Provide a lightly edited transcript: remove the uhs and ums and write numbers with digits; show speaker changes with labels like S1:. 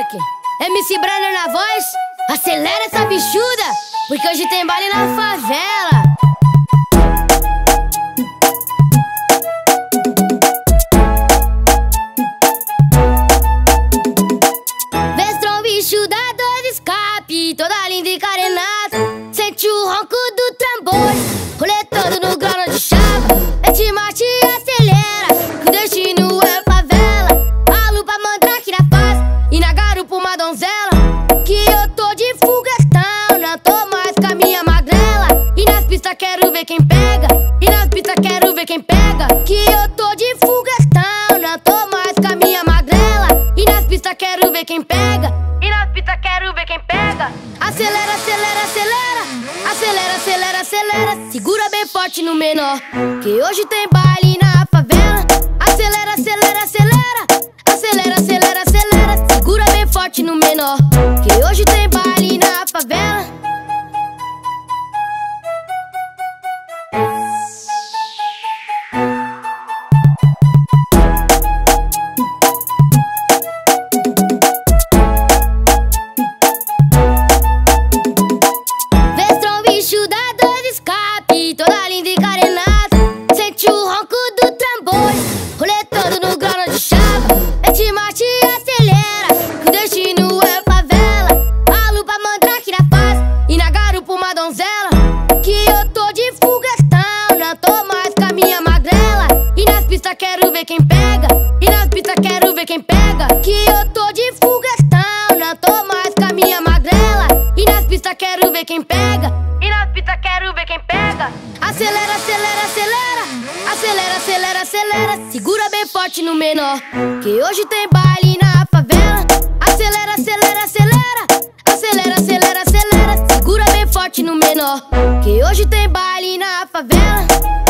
S1: moleque. MC Brenner na voz. Acelera essa bichuda, porque hoje tem baile na favela. Vestrão bicho dá dois escape, toda linda e carenada. Sente o ronco do tambor, rolê todo no grano de chapa. Mete marcha e acelera, que o destino é favela. A lupa mandrake na paz e na garupa uma donzela. Que eu tô de foguetão, não tô mais com a minha magrela. E nas pistas quero ver quem pega, e nas pistas quero ver quem pega. Que eu tô de foguetão, não tô mais com a minha magrela. E nas pistas quero ver quem pega, e nas pistas quero ver quem pega. Acelera, acelera, acelera, acelera, acelera, acelera. Segura bem forte no menor, que hoje tem baile na favela. Acelera, acelera, acelera, acelera, acelera, acelera. Segura bem forte no menor, que hoje tem baile na favela. Vestrão bicho dá dois escape, toda linda e carenada. Sente o ronco do tambor, rolê todo no grano de chapa. Mete marcha e acelera, que o destino é favela. A lupa mandrake na paz e na garupa uma donzela. Que eu tô de foguetão, não tô mais com a minha magrela. E nas pistas quero ver quem pega, e nas pistas quero ver quem pega. Que eu tô de foguetão, não tô mais com a minha magrela. E nas pistas quero ver quem pega, e nas pistas quero ver quem pega. Acelera, acelera, acelera, acelera, acelera, acelera. Segura bem forte no menor, que hoje tem baile na favela. Acelera, acelera, acelera, acelera, acelera, acelera. Segura bem forte no menor, que hoje tem baile na favela.